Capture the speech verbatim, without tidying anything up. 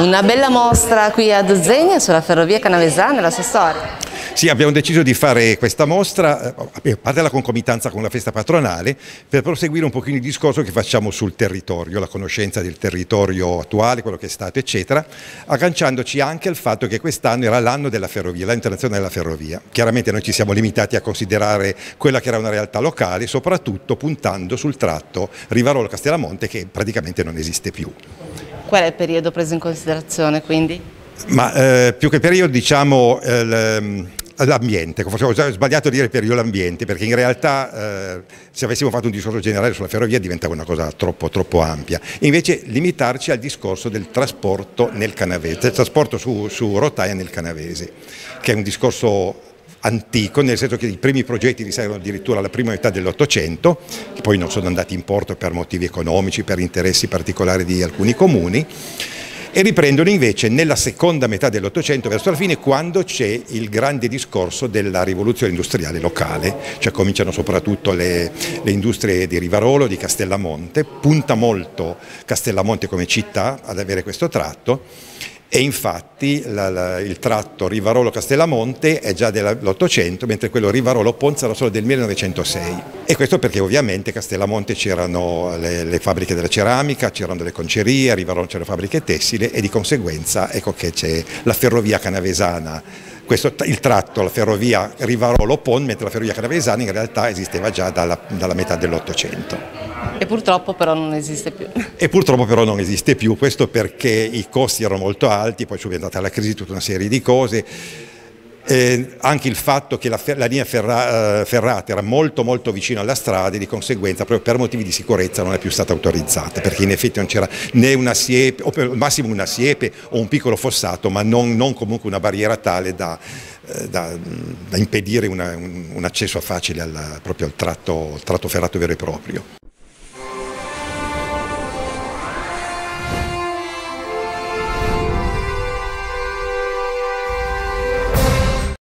Una bella mostra qui a Dozegna sulla ferrovia canavesana e la sua storia. Sì, abbiamo deciso di fare questa mostra, a parte la concomitanza con la festa patronale, per proseguire un pochino il discorso che facciamo sul territorio, la conoscenza del territorio attuale, quello che è stato, eccetera, agganciandoci anche al fatto che quest'anno era l'anno della ferrovia, l'anno internazionale della ferrovia. Chiaramente noi ci siamo limitati a considerare quella che era una realtà locale, soprattutto puntando sul tratto Rivarolo-Castellamonte, che praticamente non esiste più. Qual è il periodo preso in considerazione quindi? Ma eh, più che periodo diciamo eh, l'ambiente, ho sbagliato a dire periodo l'ambiente, perché in realtà eh, se avessimo fatto un discorso generale sulla ferrovia diventava una cosa troppo, troppo ampia. Invece limitarci al discorso del trasporto nel canavese, del trasporto su, su rotaia nel canavese, che è un discorso antico, nel senso che i primi progetti risalgono addirittura alla prima metà dell'Ottocento, che poi non sono andati in porto per motivi economici, per interessi particolari di alcuni comuni, e riprendono invece nella seconda metà dell'Ottocento, verso la fine, quando c'è il grande discorso della rivoluzione industriale locale, cioè cominciano soprattutto le, le industrie di Rivarolo, di Castellamonte, punta molto Castellamonte come città ad avere questo tratto. E infatti la, la, il tratto Rivarolo-Castellamonte è già dell'Ottocento, mentre quello Rivarolo-Ponza era solo del millenovecentosei. E questo perché ovviamente a Castellamonte c'erano le, le fabbriche della ceramica, c'erano delle concerie, a Rivarolo c'erano fabbriche tessili e di conseguenza ecco che c'è la ferrovia canavesana. Questo, il tratto, la ferrovia Rivarolo-Pon, mentre la ferrovia canavesana in realtà esisteva già dalla, dalla metà dell'Ottocento. E purtroppo però non esiste più. E purtroppo però non esiste più, questo perché i costi erano molto alti, poi è subentrata la crisi, tutta una serie di cose. Eh, anche il fatto che la, la linea ferra, eh, ferrata era molto molto vicino alla strada e di conseguenza proprio per motivi di sicurezza non è più stata autorizzata, perché in effetti non c'era né una siepe, o per, al massimo una siepe o un piccolo fossato, ma non, non comunque una barriera tale da, eh, da, da impedire una, un, un accesso facile alla, proprio al tratto, tratto ferrato vero e proprio.